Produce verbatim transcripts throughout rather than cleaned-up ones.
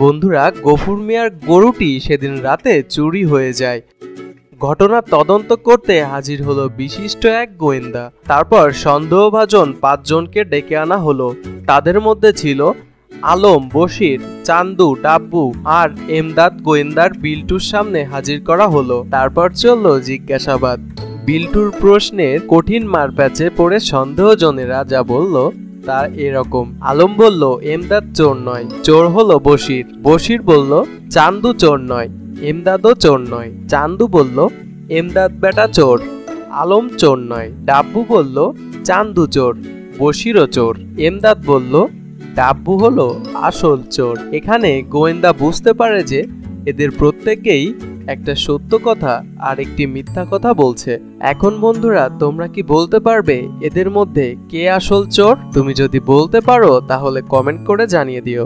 বন্ধুরা, গফুর মিয়ার গরুটি সেদিন রাতে চুরি হয়ে যায়। ঘটনা তদন্ত করতে হাজির হলো বিশিষ্ট এক গোয়েন্দা। তারপর সন্দেহভাজন পাঁচজনকে ডেকে আনা হলো। তাদের মধ্যে ছিল আলম, বশির, চান্দু, ডাব্বু আর এমদাদ। গোয়েন্দার বিল্টুর সামনে হাজির করা হলো। তারপর চলল জিজ্ঞাসাবাদ। বিল্টুর প্রশ্নের কঠিন মারপ্যাচে পড়ে সন্দেহজনেরা যা বলল তা এরকম। আলম বলল এমদাদ চোর নয়, চোর হলো বশির। বশির বলল চান্দু চোর নয়, এমদাদও চোর নয়। চান্দু বলল এমদাদ বেটা চোর, আলম চোর নয়। ডাব্বু বলল চান্দু চোর, বশিরও চোর। এমদাদ বলল ডাব্বু হলো আসল চোর। এখানে গোয়েন্দা বুঝতে পারে যে এদের প্রত্যেকেই একটা সত্য কথা আর একটি মিথ্যা কথা বলছে। এখন বন্ধুরা, তোমরা কি বলতে পারবে এদের মধ্যে কে আসল চোর? তুমি যদি বলতে পারো তাহলে কমেন্ট করে জানিয়ে দিও।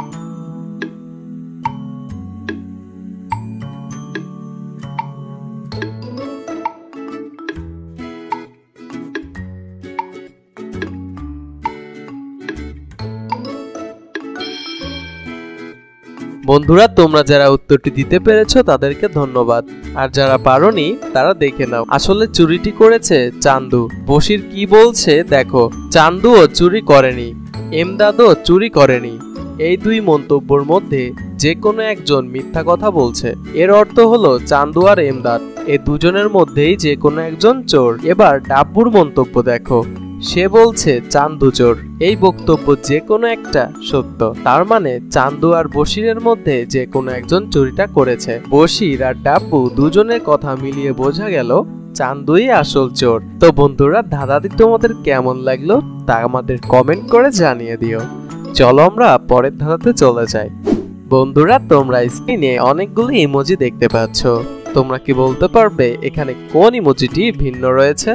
বন্ধুরা, তোমরা যারা উত্তরটি দিতে পেরেছো তাদেরকে ধন্যবাদ, আর যারা পারোনি তারা দেখে নাও। আসলে চুরিটি করেছে চান্দু। বশির কি বলছে দেখো। চান্দুও চুরি করেনি, এমদাদও চুরি করেনি। এই দুই মন্তব্যের মধ্যে যে কোনো একজন মিথ্যা কথা বলছে। এর অর্থ হলো চান্দু আর এমদাদ এই দুজনের মধ্যেই যে কোনো একজন চোর। এবার ডাব্বুর মন্তব্য দেখো। সে বলছে চান্দু চোর। এই বক্তব্য যে কোনো একটা সত্য। তার মানে চান্দু আর বশিরের মধ্যে যে কোনো একজন চুরিটা করেছে। বশির আর ডাব্বু দুজনের কথা মিলিয়ে বোঝা গেল চান্দুই আসল চোর। তো বন্ধুরা, ধাঁধাটি তোমাদের কেমন লাগলো তা আমাদের কমেন্ট করে জানিয়ে দিও। চলো আমরা পরের ধাঁধাতে চলে যাই। বন্ধুরা, তোমরা স্ক্রিনে অনেকগুলো ইমোজি দেখতে পাচ্ছ। তোমরা কি বলতে পারবে এখানে কোন ইমোজিটি ভিন্ন রয়েছে?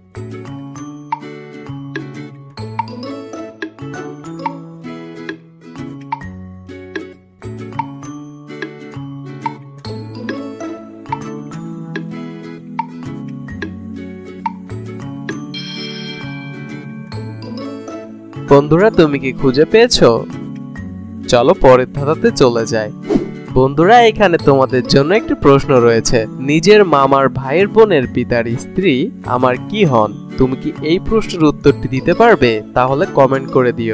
বন্ধুরা, তুমি কি খুঁজে পেয়েছো? চলো পরের ধাঁধাতে চলে যাই। বন্ধুরা, এখানে তোমাদের জন্য একটি প্রশ্ন রয়েছে। নিজের মামার ভাইয়ের বোনের পিতার স্ত্রী আমার কি হন? তুমি কি এই প্রশ্নের উত্তরটি দিতে পারবে? তাহলে কমেন্ট করে দিও।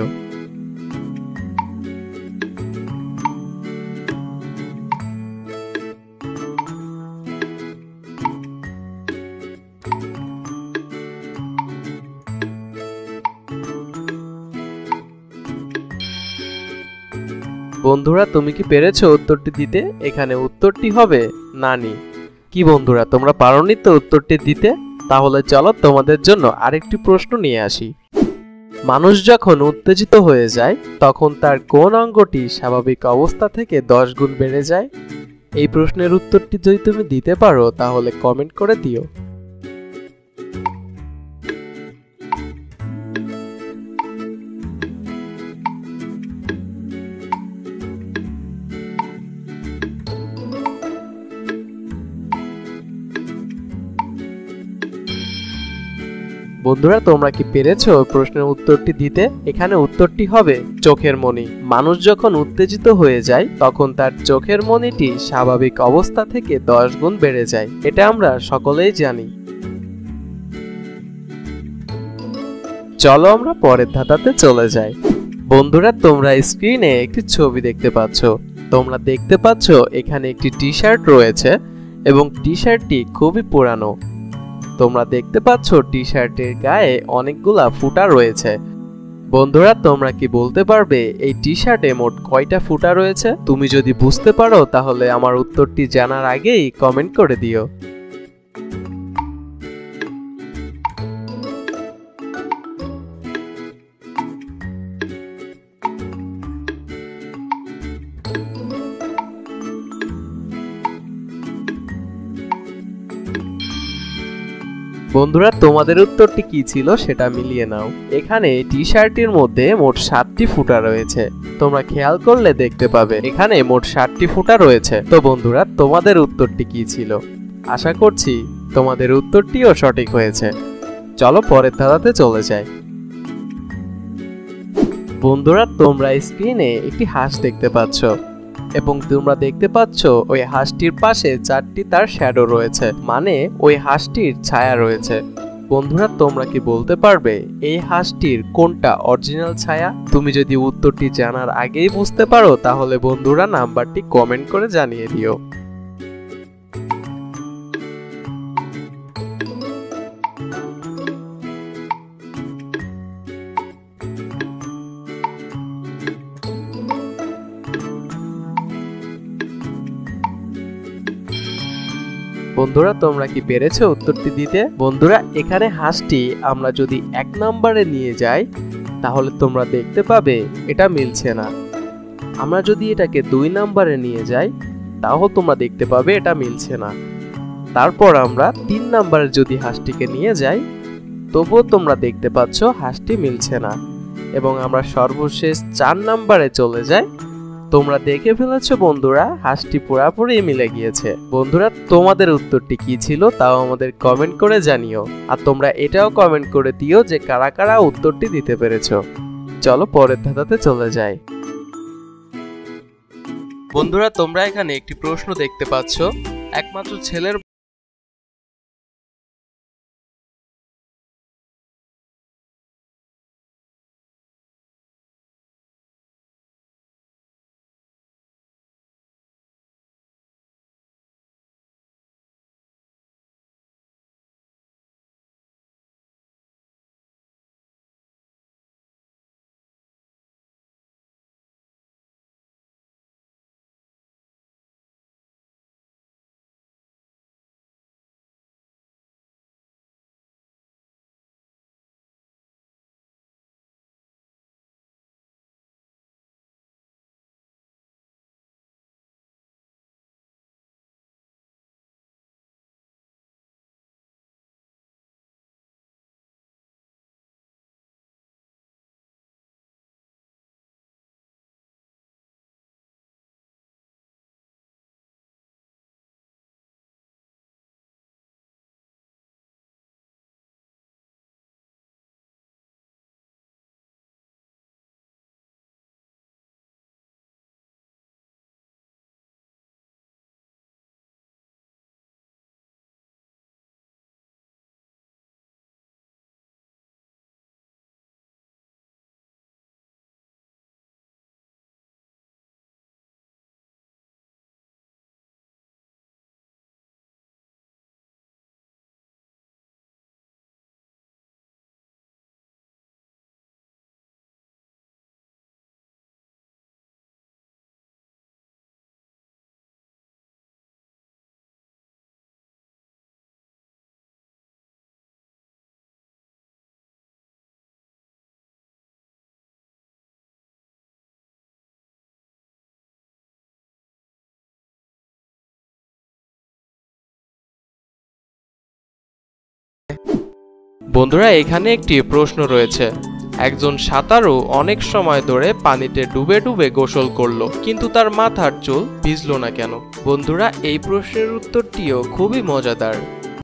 বন্ধুরা, তুমি কি পেরেছো উত্তরটি দিতে? এখানে উত্তরটি হবে নানি। কি বন্ধুরা, তোমরা পারোনি তো উত্তরটি দিতে? তাহলে চলো তোমাদের জন্য আরেকটি প্রশ্ন নিয়ে আসি। মানুষ যখন উত্তেজিত হয়ে যায় তখন তার কোন অঙ্গটি স্বাভাবিক অবস্থা থেকে দশ গুণ বেড়ে যায়? এই প্রশ্নের উত্তরটি যদি তুমি দিতে পারো তাহলে কমেন্ট করে দিও। বন্ধুরা, তোমরা কি পেরেছো প্রশ্নের উত্তরটি দিতে? এখানে উত্তরটি হবে চোখের মণি। মানুষ যখন উত্তেজিত হয়ে যায় তখন তার চোখের মণিটি স্বাভাবিক অবস্থা থেকে দশ গুণ বেড়ে যায়। এটা আমরা সকলেই জানি। চলো আমরা পরের ধাঁধাতে চলে যাই। বন্ধুরা, তোমরা স্ক্রিনে একটি ছবি দেখতে পাচ্ছ। তোমরা দেখতে পাচ্ছ এখানে একটি টি শার্ট রয়েছে এবং টি শার্টটি খুবই পুরানো। তোমরা দেখতে পাচ্ছ টি শার্টের গায়ে অনেকগুলা ফুটা রয়েছে। বন্ধুরা, তোমরা কি বলতে পারবে এই টি শার্টে মোট কয়টা ফুটা রয়েছে? তুমি যদি বুঝতে পারো তাহলে আমার উত্তরটি জানার আগেই কমেন্ট করে দিও। বন্ধুরা, তোমাদের উত্তরটি কি ছিল সেটা মিলিয়ে নাও। এখানে টি শার্টের মধ্যে মোট সাতটি ফুটা রয়েছে। তোমরা খেয়াল করলে দেখতে পাবে এখানে মোট সাতটি ফুটা রয়েছে। তো বন্ধুরা, তোমাদের উত্তরটি কি ছিল? আশা করছি তোমাদের উত্তরটিও সঠিক হয়েছে। চলো পরের ধাঁধাতে চলে যাই। বন্ধুরা তোমরা স্ক্রিনে একটি হাঁস দেখতে পাচ্ছ। এবং তোমরা দেখতে পাচ্ছ ওই হাঁসটির পাশে চারটি তার শ্যাডো রয়েছে, মানে ওই হাঁসটির ছায়া রয়েছে। বন্ধুরা তোমরা কি বলতে পারবে এই হাঁসটির কোনটা অরিজিনাল ছায়া? তুমি যদি উত্তরটি জানার আগেই বুঝতে পারো তাহলে বন্ধুরা নাম্বারটি কমেন্ট করে জানিয়ে দিও। বন্ধুরা তোমরা কি পেরেছো উত্তরটি দিতে? বন্ধুরা এখানে হাঁসটি আমরা যদি এক নম্বরে নিয়ে যাই তাহলে তোমরা দেখতে পাবে এটা মিলছে না। আমরা যদি এটাকে দুই নম্বরে নিয়ে যাই তাহলে তোমরা দেখতে পাবে এটা মিলছে না। তারপর আমরা তিন নম্বরে যদি হাঁসটিকে নিয়ে যাই তবুও তোমরা দেখতে পাচ্ছ হাঁসটি মিলছে না। এবং আমরা সর্বশেষ চার নম্বরে চলে যাই, তোমরা দেখে ফেলেছো বন্ধুরা হাঁসটি পুরোপুরি মিলে গিয়েছে। বন্ধুরা তোমাদের উত্তরটি কি ছিল তাও আমাদের কমেন্ট করে জানিও, আর তোমরা এটাও কমেন্ট করে দিও যে কারা কারা উত্তরটি দিতে পেরেছো। চলো পরের ধাঁধাতে চলে যাই। বন্ধুরা তোমরা এখানে একটি প্রশ্ন দেখতে পাচ্ছ, একমাত্র ছেলের বন্ধুরা এখানে একটি প্রশ্ন রয়েছে, একজন সাঁতারু অনেক সময় ধরে পানিতে ডুবে ডুবে গোসল করলো কিন্তু তার মাথার চুল ভিজলো না কেন? বন্ধুরা এই প্রশ্নের উত্তরটিও খুবই মজাদার।